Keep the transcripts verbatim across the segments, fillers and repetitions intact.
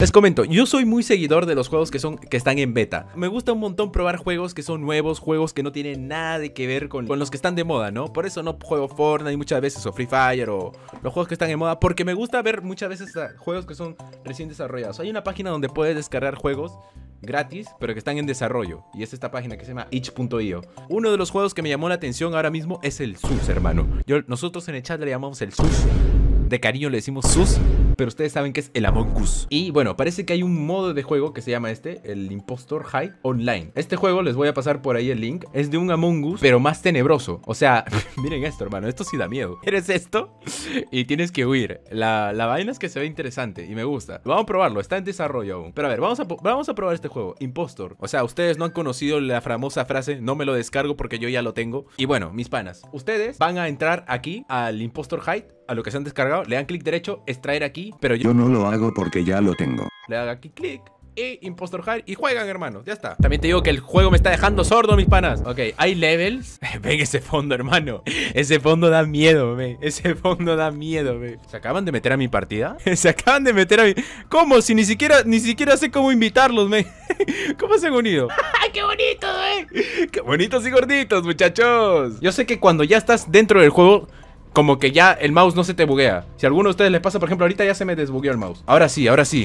Les comento, yo soy muy seguidor de los juegos que son que están en beta. Me gusta un montón probar juegos que son nuevos, juegos que no tienen nada de que ver con, con los que están de moda, ¿no? Por eso no juego Fortnite muchas veces o Free Fire o los juegos que están en moda, porque me gusta ver muchas veces juegos que son recién desarrollados. Hay una página donde puedes descargar juegos gratis, pero que están en desarrollo, y es esta página que se llama itch punto i o. Uno de los juegos que me llamó la atención ahora mismo es el Sus, hermano. Yo, nosotros en el chat le llamamos el Sus. De cariño le decimos Sus, pero ustedes saben que es el Among Us. Y bueno, parece que hay un modo de juego que se llama este, el Impostor Hide Online. Este juego, les voy a pasar por ahí el link, es de un Among Us, pero más tenebroso. O sea, miren esto, hermano, esto sí da miedo. Eres esto y tienes que huir. La, la vaina es que se ve interesante y me gusta. Vamos a probarlo, está en desarrollo aún. Pero a ver, vamos a, vamos a probar este juego, Impostor. O sea, ustedes no han conocido la famosa frase, no me lo descargo porque yo ya lo tengo. Y bueno, mis panas, ustedes van a entrar aquí al Impostor Hide, a lo que se han descargado, le dan clic derecho, extraer aquí, pero yo, yo no lo hago porque ya lo tengo. Le hago aquí clic y Impostor Hide y juegan, hermanos, ya está. También te digo que el juego me está dejando sordo, mis panas. Ok, hay levels. Ven ese fondo, hermano. Ese fondo da miedo, ven. Ese fondo da miedo, ven. ¿Se acaban de meter a mi partida? Se acaban de meter a mi... ¿Cómo? Si ni siquiera, ni siquiera sé cómo invitarlos, ven. ¿Cómo se han unido? ¡Ay, qué bonito, ven! ¡Qué bonitos y gorditos, muchachos! Yo sé que cuando ya estás dentro del juego, como que ya el mouse no se te buguea. Si a alguno de ustedes les pasa, por ejemplo, ahorita ya se me desbugueó el mouse. Ahora sí, ahora sí.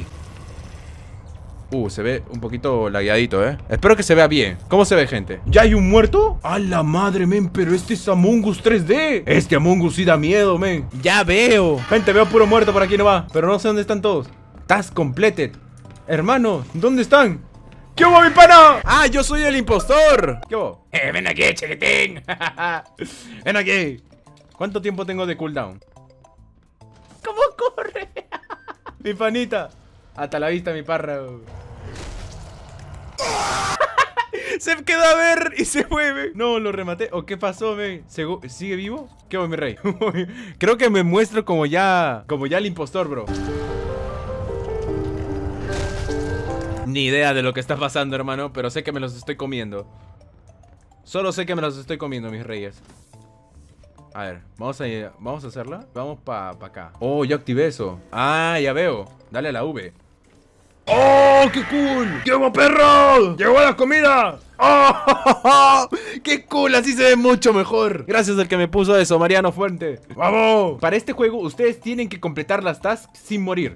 Uh, se ve un poquito lagueadito, eh. Espero que se vea bien. ¿Cómo se ve, gente? ¿Ya hay un muerto? ¡A la madre, men! Pero este es Among Us tres D. Este Among Us sí da miedo, men. Ya veo. Gente, veo puro muerto por aquí nomás. Pero no sé dónde están todos. Task completed. Hermano, ¿dónde están? ¿Qué hubo, mi pana? ¡Ah, yo soy el impostor! ¿Qué hubo? Eh, ven aquí, chiquitín. Ven aquí. ¿Cuánto tiempo tengo de cooldown? ¿Cómo corre? Mi panita. Hasta la vista, mi parra. Se quedó a ver y se mueve. No, lo rematé. ¿O qué pasó, men? ¿Sigue vivo? ¿Qué voy, mi rey? Creo que me muestro como ya... Como ya el impostor, bro. Ni idea de lo que está pasando, hermano, pero sé que me los estoy comiendo. Solo sé que me los estoy comiendo, mis reyes. A ver, vamos a, ir, vamos a hacerla. Vamos para pa acá. Oh, yo activé eso. Ah, ya veo. Dale a la V. ¡Oh, qué cool! ¡Llegó, perro! ¡Llegó la comida! ¡Oh! ¡Qué cool! Así se ve mucho mejor. Gracias al que me puso eso, Mariano Fuente. ¡Vamos! Para este juego, ustedes tienen que completar las tasks sin morir.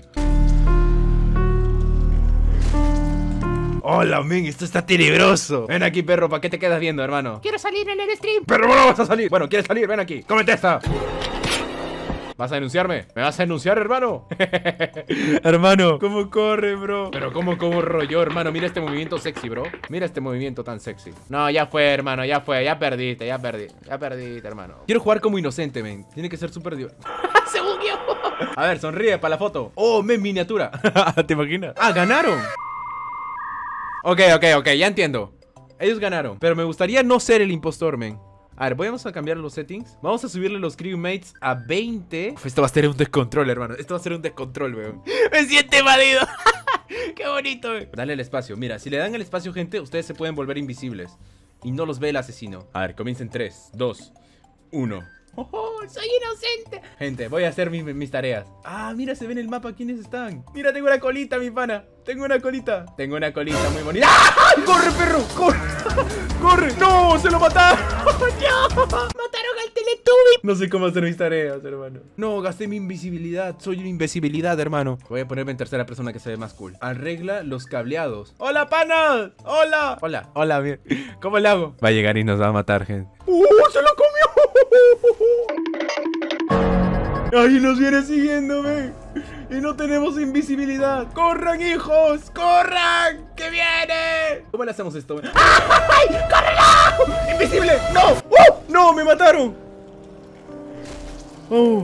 Hola, men, esto está tenebroso. Ven aquí, perro, ¿para qué te quedas viendo, hermano? Quiero salir en el stream. Pero no vas a salir. Bueno, ¿quieres salir? Ven aquí, cómete esta. ¿Vas a denunciarme? ¿Me vas a denunciar, hermano? Hermano, ¿cómo corre, bro? Pero ¿cómo corro yo, hermano? Mira este movimiento sexy, bro. Mira este movimiento tan sexy. No, ya fue, hermano, ya fue. Ya perdiste, ya perdiste. Ya perdiste, hermano. Quiero jugar como inocente, men. Tiene que ser súper divertido. Se bugueó. A ver, sonríe para la foto. Oh, men, miniatura. ¿Te imaginas? Ah, ganaron. Ok, ok, ok, ya entiendo. Ellos ganaron, pero me gustaría no ser el impostor, men. A ver, vamos a cambiar los settings. Vamos a subirle los crewmates a veinte. Uf, esto va a ser un descontrol, hermano. Esto va a ser un descontrol, weón. Me siento invadido. Qué bonito, weón. Dale el espacio. Mira, si le dan el espacio, gente, ustedes se pueden volver invisibles y no los ve el asesino. A ver, comiencen tres, dos, uno. Oh, soy inocente. Gente, voy a hacer mis, mis tareas. Ah, mira, se ve en el mapa quiénes están. Mira, tengo una colita, mi pana. Tengo una colita. Tengo una colita muy bonita. ¡Ah! ¡Corre, perro! ¡Corre! ¡Corre! ¡No! ¡Se lo mataron! ¡No! ¡Mataron al Teletubby! No sé cómo hacer mis tareas, hermano. No, gasté mi invisibilidad. Soy una invisibilidad, hermano. Voy a ponerme en tercera persona que se ve más cool. Arregla los cableados. ¡Hola, pana! ¡Hola! Hola, hola, bien. ¿Cómo le hago? Va a llegar y nos va a matar, gente. ¡Uh! ¡Se lo comió! ¡Ahí nos viene siguiéndome! Y no tenemos invisibilidad. ¡Corran, hijos! ¡Corran! ¡Que viene! ¿Cómo le hacemos esto? ¡Ay! ¡Córrelo! ¡Invisible! ¡No! ¡Uh! ¡No! ¡Me mataron! ¡Oh!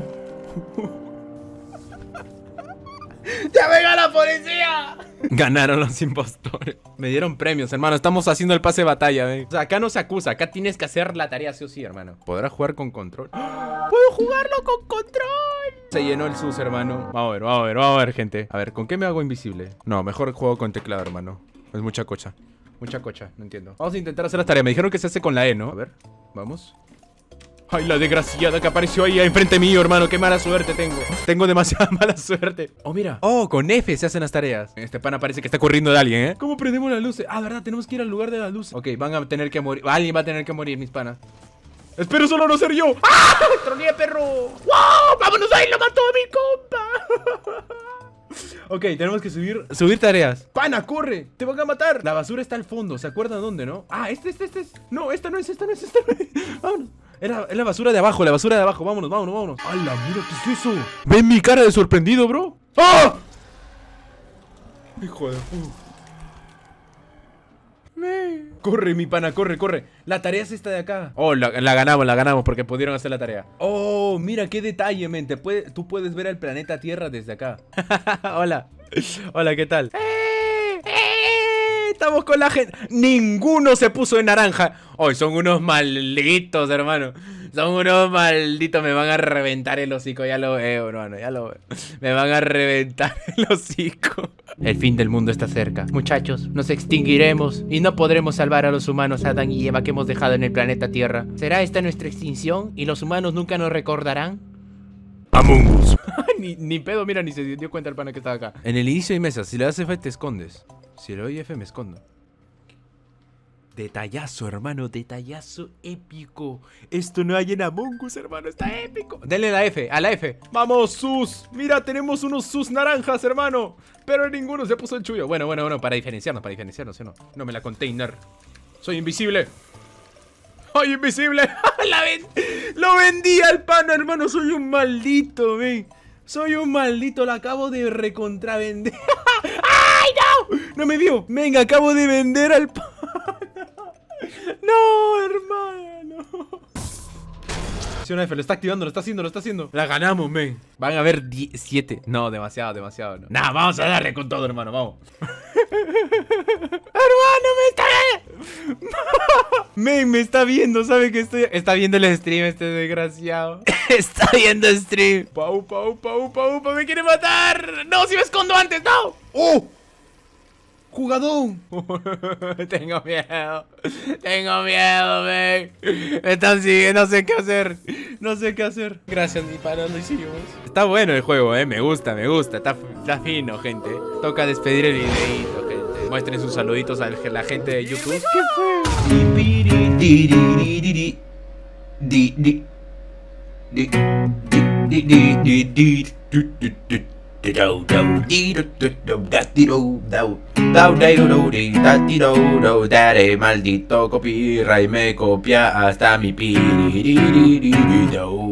¡Ya venga la policía! Ganaron los impostores. Me dieron premios, hermano. Estamos haciendo el pase de batalla, ¿eh? O sea, acá no se acusa. Acá tienes que hacer la tarea sí o sí, hermano. ¿Podrás jugar con control? ¡Puedo jugarlo con control! Se llenó el sus, hermano. Vamos a ver, vamos a ver, vamos a ver, gente. A ver, ¿con qué me hago invisible? No, mejor juego con teclado, hermano. Es mucha cocha. Mucha cocha, no entiendo. Vamos a intentar hacer las tareas. Me dijeron que se hace con la E, ¿no? A ver, vamos. Ay, la desgraciada que apareció ahí enfrente mío, hermano. Qué mala suerte tengo. Tengo demasiada mala suerte. Oh, mira. Oh, con F se hacen las tareas. Este pana parece que está corriendo de alguien, ¿eh? ¿Cómo prendemos las luces? Ah, verdad, tenemos que ir al lugar de las luces. Ok, van a tener que morir. Alguien va a tener que morir, mis panas. Espero solo no ser yo. ¡Ah! ¡Troleé, perro! ¡Wow! ¡Vámonos ahí! ¡Lo mató a mi compa! Ok, tenemos que subir subir tareas. ¡Pana, corre! ¡Te van a matar! La basura está al fondo. ¿Se acuerdan dónde, no? Ah, este, este, este. No, esta no es, esta no es, esta no es. Vámonos. Es la, es la basura de abajo, la basura de abajo. Vámonos, vámonos, vámonos. ¡Hala, mira qué es eso! ¿Ven mi cara de sorprendido, bro? ¡Ah! Hijo de puta. Corre, mi pana, corre, corre. La tarea es esta de acá. Oh, la, la ganamos, la ganamos porque pudieron hacer la tarea. Oh, mira qué detalle, men. Te puede, tú puedes ver el planeta Tierra desde acá. Hola. Hola, ¿qué tal? ¡Eh! ¡Eh! Estamos con la gente. Ninguno se puso en naranja. Hoy son unos malditos, hermano. Son unos malditos. Me van a reventar el hocico. Ya lo veo, hermano. Ya lo veo. Me van a reventar el hocico. El fin del mundo está cerca. Muchachos, nos extinguiremos y no podremos salvar a los humanos, Adán y Eva, que hemos dejado en el planeta Tierra. ¿Será esta nuestra extinción y los humanos nunca nos recordarán? Among Us. ni, ni pedo, mira, ni se dio cuenta el pana que estaba acá. En el inicio hay mesas. Si le das F te escondes. Si le doy F me escondo. Detallazo, hermano, detallazo épico. Esto no hay en Among Us, hermano, está épico. Denle la F, a la F. Vamos, sus. Mira, tenemos unos sus naranjas, hermano. Pero ninguno se puso el chullo. Bueno, bueno, bueno, para diferenciarnos, para diferenciarnos, ¿sí o no? No me la container. Soy invisible. ¡Soy invisible! la ven Lo vendí al pana, hermano. Soy un maldito, ven. Soy un maldito, la acabo de recontravender. ¡Ay, no! No me vio. Venga, acabo de vender al pana. No, hermano. Si una F lo está activando, lo está haciendo, lo está haciendo. La ganamos, men. Van a haber siete. No, demasiado, demasiado. No. Nah, vamos a darle con todo, hermano, vamos. Hermano, me está viendo. Men, me está viendo, sabe que estoy. Está viendo el stream este desgraciado. Está viendo el stream. Pau, pau, pau, pau, pau, me quiere matar. No, si me escondo antes, no. ¡Oh! ¡Jugadón! Tengo miedo. Tengo miedo, men. Me están siguiendo, no sé qué hacer. No sé qué hacer. Gracias, mi pana, lo hicimos. Está bueno el juego, eh. Me gusta, me gusta. Está, está fino, gente. Toca despedir el videito, gente. Muestren sus saluditos a la gente de YouTube. ¿Qué fue? Dale, maldito copyright, me copia hasta mi pi.